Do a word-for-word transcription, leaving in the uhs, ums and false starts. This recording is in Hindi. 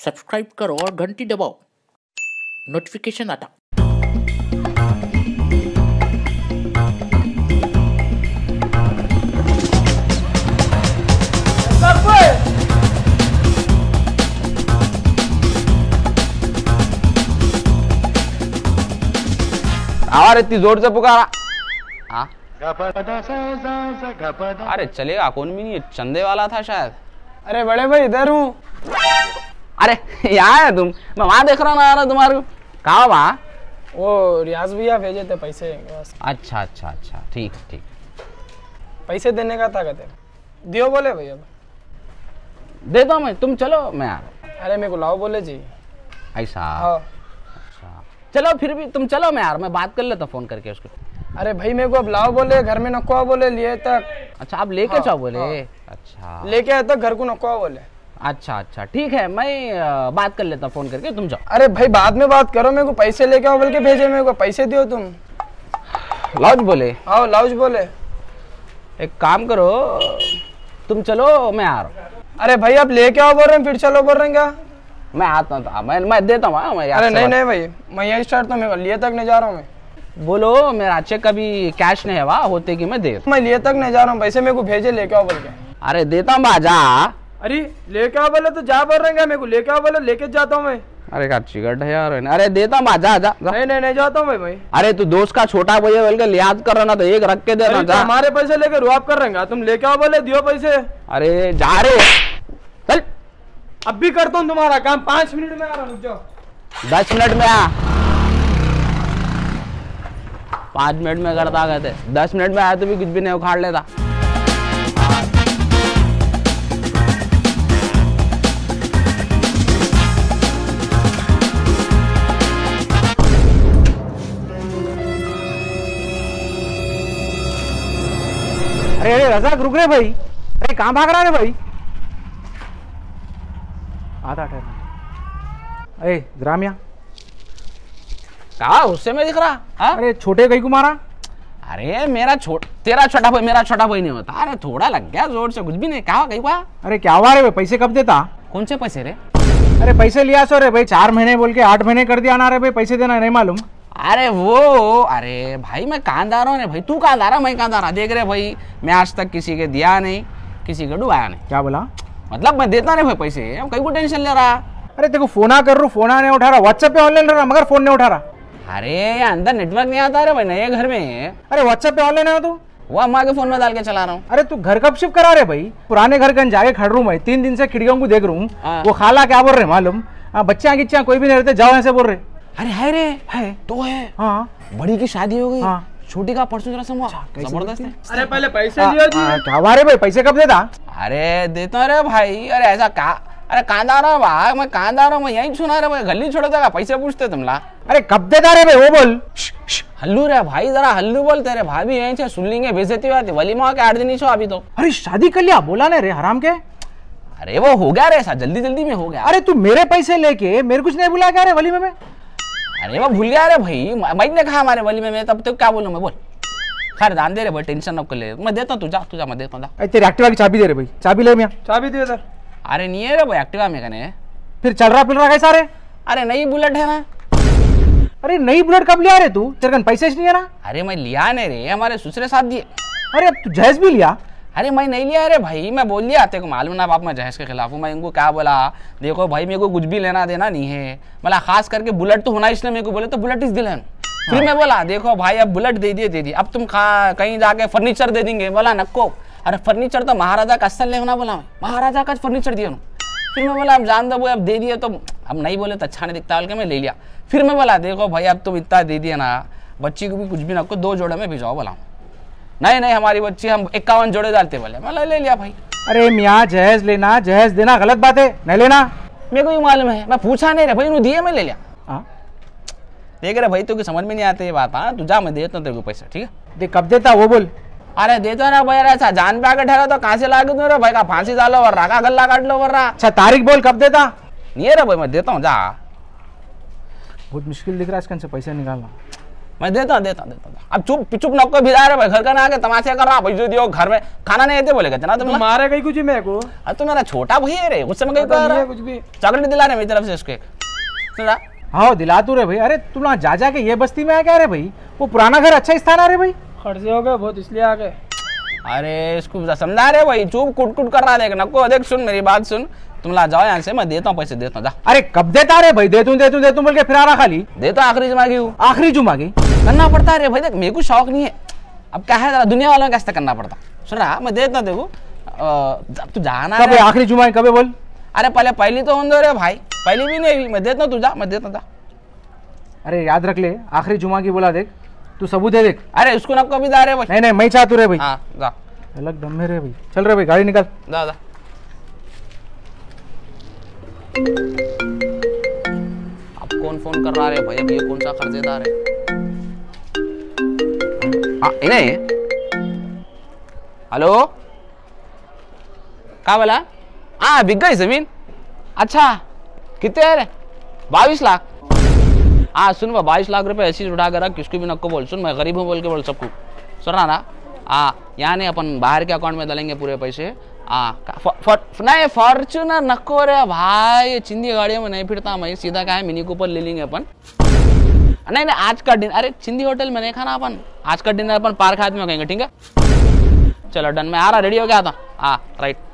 सब्सक्राइब करो और घंटी दबाओ, नोटिफिकेशन आता। और इतनी जोर से पुकारा। हाँ अरे चलेगा, कौन भी नहीं है, चंदे वाला था शायद। अरे बड़े भाई इधर हूँ। अरे यहाँ है तुम? मैं वहाँ देख रहा ना तुम्हारे को। कहाँ वहाँ? वो रियाज भैया भेजे थे पैसे। अच्छा अच्छा अच्छा ठीक ठीक। पैसे देने का था कहते, दियो बोले भैया। देता हूँ मैं, तुम चलो मैं आ रहा। अरे मेरे को लाओ बोले जी। ऐसा? हाँ। अच्छा चलो फिर भी तुम चलो, मैं यार मैं बात कर लेता फोन करके उसको। अरे भाई मेरे को अब लाओ बोले, घर में नको बोले लिए तक। अच्छा आप लेके हाँ, जाओ बोले। हाँ। अच्छा लेके आए तक घर को नको बोले। अच्छा अच्छा ठीक है, मैं बात कर लेता फोन करके, तुम जाओ। अरे भाई बाद में बात करो, मेरे को पैसे लेके आओ बोल के भेजे, मेरे को पैसे दियो तुम। लाउज बोले? हाँ लाउज बोले। एक काम करो, तुम चलो मैं आ रहा हूँ। अरे भाई आप लेके आओ बोल रहे हैं, फिर चलो बोल रहे हैं क्या? मैं आता था, मैं मैं देता हूँ। अरे नहीं नहीं भाई, मैं यही स्टार्ट तो मैं लिए तक नहीं जा रहा हूँ। मैं बोलो मेरा चेक अभी कैश नहीं है वहाँ, होते कि मैं दे। मैं लिए तक नहीं जा रहा हूँ, पैसे मेरे को भेजे लेके आओ बोल के। अरे देता हूँ बाजा। अरे लेके आओ बोले तो जा बोल रहे हैं, मेरे को लेके आओ बोले लेके जाता हूँ मैं। अरे का चिकट है यार। अरे देता हूँ बाजा, जा, जा। नहीं नहीं नहीं जाता हूँ भाई भाई। अरे तू दोस्त का छोटा भैया बोल के लिहाज कर रहा ना, तो एक रख के देना। तो हमारे पैसे लेके रुआब कर रहे हैं, तुम लेके आओ बोले दियो पैसे। अरे जा रे, चल। अब भी करता हूँ तुम्हारा काम, पांच मिनट में आ रहा हूँ, रुक जाओ। दस मिनट में आ। पाँच मिनट में करता कहते, दस मिनट में आया तो भी कुछ भी नहीं उखाड़ लेता। अरे अरे रज़ाक रुक रे भाई। अरे कहाँ भाग रहा है भाई? आता ठहर। अरे ग्रामिया कहा उससे मैं दिख रहा? हा? अरे छोटे कहीं को मारा? अरे मेरा छोट तेरा छोटा भाई मेरा छोटा भाई नहीं होता। अरे थोड़ा लग गया जोर से, कुछ भी नहीं। कहा कहीं हुआ? अरे क्या हुआ रे भाई, पैसे कब देता? कौन से पैसे रे? अरे पैसे लिया सो रे भाई, चार महीने बोल के आठ महीने कर दिया ना रे भाई, पैसे देना नहीं मालूम? अरे वो अरे भाई मैं कांदार हूँ भाई, तू कांदार है मैं कांदार। देख रहे भाई, मैं आज तक किसी के दिया नहीं, किसी को डुबाया नहीं। क्या बोला? मतलब मैं देता नहीं भाई पैसे, कहीं को टेंशन ले रहा। अरे देखो फोना कर रू, फोना नहीं उठा रहा, व्हाट्सएप पे ऑनलाइन रहा मगर फोन नहीं उठा रहा। अरे अंदर नेटवर्क नहीं आता रे भाई, नए घर में। अरे व्हाट्सएप पे ऑनलाइन है तू? वो अम्मा के फोन में डाल के चला रहा हूँ। अरे तू घर कब शिफ्ट करा रे भाई? पुराने घर कहीं जाके खड़ रू मैं, तीन दिन से खिड़कियों को देख रू। वो खाला क्या बोल रहे मालूम? बच्चे गिच्चा कोई भी नहीं रहते, जाओ ऐसे बोल रहे। अरे है रे, है तो है। हाँ बड़ी की शादी हो गई। हाँ छोटी का परसों जरा समझ जबरदस्त है। अरे पहले पैसे दियो जी। क्या हुआ रे भाई, पैसे कब देता? अरे देता रे भाई। अरे ऐसा का अरे कांदा रहा भाई, मैं कांदा रहा, मैं यही सुना रहा भाई, गली छोड़ देगा पैसे पूछते तुमला। अरे कब देता रे भाई वो बोल। हल्लू रे भाई, जरा हल्लू बोलते रे भाभी, यहीं से सुन लेंगे बेइज्जती बात है। वलीमा के आठ दिन ही छो अभी तो। अरे शादी कर लिया बोला नहीं रे हराम के? अरे वो हो गया रे ऐसा, जल्दी जल्दी में हो गया। अरे तू मेरे पैसे लेके मेरे कुछ नहीं बुला क्या रे वली में? मैं अरे वो भूल गया रे भाई, मैं ने कहा हमारे वली में, मैं तब तो क्या बोलूं मैं, बोल। खैर दान दे रे भाई, टेंशन न कर ले, मैं देता हूं, तू जा तू जा, मैं देता हूं। तेरी एक्टिवा की चाबी दे रे भाई, चाबी ले मियां। चाबी दे इधर। अरे नहीं है रे भाई एक्टिवा में कने। फिर चल रहा फिर रहा कैसा रे? अरे नई बुलेट है ना। अरे नई बुलेट कब लिया रे तू? तेरे कन पैसे नहीं है ना? अरे मैं लिया नहीं रे, हमारे दूसरे साथ दिए। अरे अब तू जहेज भी लिया? अरे मैं नहीं लिया रे भाई, मैं बोल दिया तेरे को मालूम ना बाप, मैं जहेज के खिलाफ हूँ। मैं इनको क्या बोला, देखो भाई मेरे को कुछ भी लेना देना नहीं है, मतलब खास करके बुलेट तो होना, इसलिए मेरे को बोले तो बुलेट इस दिलन। फिर मैं बोला देखो भाई अब बुलेट दे दिए दे दी, अब तुम खा कहीं जाके फर्नीचर दे देंगे, बोला नको। अरे फर्नीचर तो महाराजा का असल नहीं होना, बोला मैं महाराजा का फर्नीचर दिया। फिर मैं बोला अब जान दो वो, अब दे दिए तो अब नहीं बोले तो अच्छा नहीं दिखता, बोल के मैं ले लिया। फिर मैं बोला देखो भाई अब तुम इतना दे दिया ना, बच्ची को भी कुछ भी ना, दो जोड़े में भिजवाओ। बोला नहीं नहीं हमारी बच्ची हम इक्यावन जोड़े डालते, बोले मैं ले लिया भाई। अरे मियाँ जहेज लेना जहेज देना गलत बात है, नहीं लेना। मेरे को भी मालूम है, मैं पूछा नहीं रे भाई, उन्होंने दिए मैं ले लिया। हाँ देख रहे भाई तो समझ में नहीं आते ये बात। हाँ तू जा, मैं देता हूँ तेरे को पैसा, ठीक है? देख कब देता वो बोल। अरे देता ना भाई, ऐसा जान पे आके ठहरा तो कहाँ से ला के दूं रे भाई, का फांसी डालो वर रहा, का गल्ला काट लो वर रहा। अच्छा तारीख बोल कब देता? नहीं है रे भाई, मैं देता हूँ, जा। बहुत मुश्किल दिख रहा है इसके से पैसे निकालना। मैं देता हूँ देता हूँ देता हूँ। अब चुप चुप नको भिजा रहे भाई, घर का ना आके तमाशे कर रहा भाई, जो दियो घर में खाना नहीं देते बोले कहते ना तुम। मारे कहीं कुछ ही मेरे को। अब तो मेरा छोटा भाई है रे, उस समय कहीं पता कर नहीं रहा है कुछ भी। चॉकलेट दिला रहे मेरी तरफ से उसके। सुन रहा? हाँ दिला तू रे भाई। अरे तुम वहाँ जा जा के ये बस्ती में आ क्या रे भाई? वो पुराना घर अच्छा स्थान आ रे भाई। खर्चे हो गए बहुत इसलिए आ गए। अरे इसको समझा रहे भाई, चुप कुट कुट कर रहा है, देख नको देख, सुन मेरी बात सुन, तुम ला जाओ यहाँ से, मैं देता हूँ पैसे देता हूँ जा। अरे कब देता रे भाई? दे तू दे तू दे तू बोल के फिर आ रहा खाली। देता आखिरी जुमा की हूँ, आखिरी जुमा की करना पड़ता है रे भाई, देख मेरे को शौक नहीं है, अब क्या है दुनिया वालों को कैसे करना पड़ता। सुन रहा, मैं देता हूँ देखो, तू जाना कब आखिरी जुमा कब बोल? अरे पहले पहली तो होने दो रे भाई, पहली भी नहीं हुई, मैं देता हूँ, तू जा, मैं देता हूँ जा। अरे याद रख ले, आखिरी जुमा की बोला, देख तू सबूत दे देख। अरे उसको ना कभी जा रे भाई। नहीं नहीं मैं चाहतू रे भाई। हाँ जा, अलग दम में रे भाई। चल रे भाई गाड़ी निकाल। जा जा। अब कौन फोन कर रहा है भाई? अब ये कौन सा कर्जेदार है? हाँ इन्हें। हेलो, क्या बोला? हाँ बिक गई जमीन। अच्छा कितने है रे? बाईस लाख। हाँ सुन वो बाईस लाख रुपए ऐसी उठा कर रख, किसको भी नको बोल, सुन मैं गरीब हूँ बोल के बोल सबको, सुन रहा ना? हाँ यहाँ नहीं, अपन बाहर के अकाउंट में डालेंगे पूरे पैसे। हाँ नहीं फॉर्चूनर नको रे भाई, चिंदी गाड़ियों में नहीं फिरता मैं, सीधा क्या है मिनी कूपर ले लेंगे अपन। नहीं नहीं आज का डिनर, अरे चिंदी होटल में नहीं खाना अपन, आज का डिनर अपन पार्क हाथ में कहेंगे, ठीक है? चलो डन, मैं आ रहा, रेडी हो गया था। हाँ राइट।